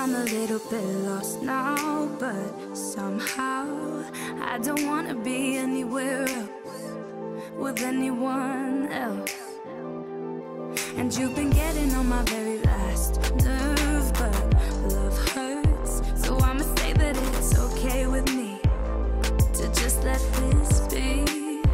I'm a little bit lost now, but somehow I don't wanna be anywhere else with anyone else. And you've been getting on my very last nerve, but love hurts, so I'ma say that it's okay with me to just let this be.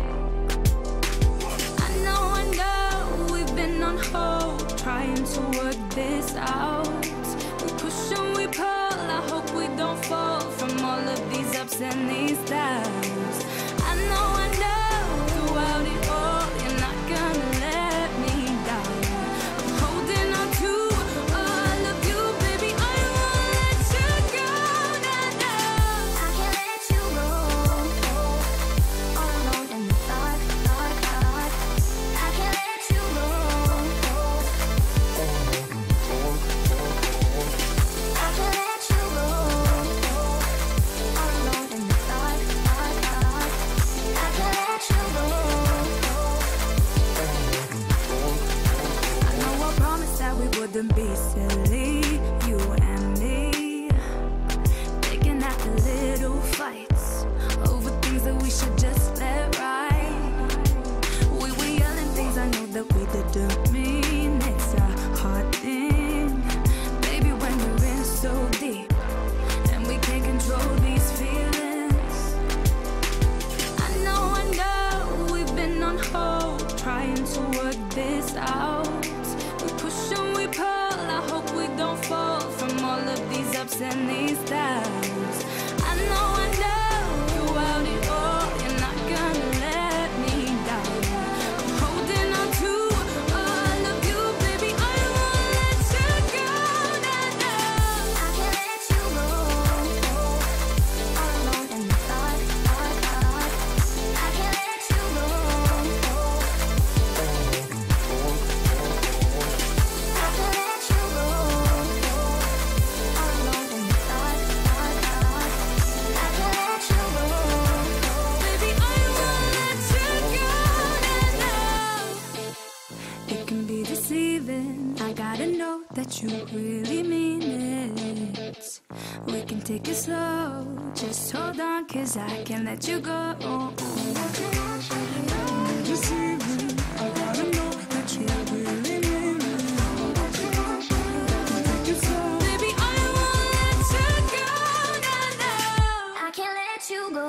I know we've been on hold, trying to work this out. We push and we pull, I hope we don't fall from all of these ups and these downs. I know throughout it all, you're not gonna let me down. I'm holding on to all of you, baby, I won't let you go, nah, nah. I can't let you go, all alone in the dark, dark, dark. I can't let you go, I can't let you go, all alone in the dark, dark, dark. I can't let you go. I know I promised that we wouldn't be silly, you and me, picking at the little fights over things that we should just let right. We were yelling things I know that we didn't mean. It's a hard thing, baby, when you're in so deep and we can't control these feelings. I know we've been on hold, trying to work this out. We push and we pull, I hope we don't fall from all of these ups and these downs. I know throughout it all, you're not gonna let me down. I'm holding on to all of you, baby, I won't let you go, nah, nah. I can't let you go, all alone in the dark, dark, dark. I can't let you go, I can't let you go, all alone in the dark, dark, dark. I can't let you go, baby, I won't let you go, nah, nah. It can be deceiving, I gotta know that you really mean it. We can take it slow, just hold on, 'cause I can't let you go. Deceiving, I gotta know that you really mean it. Take it slow, baby, I won't let you go, nah, nah. I can't let you go.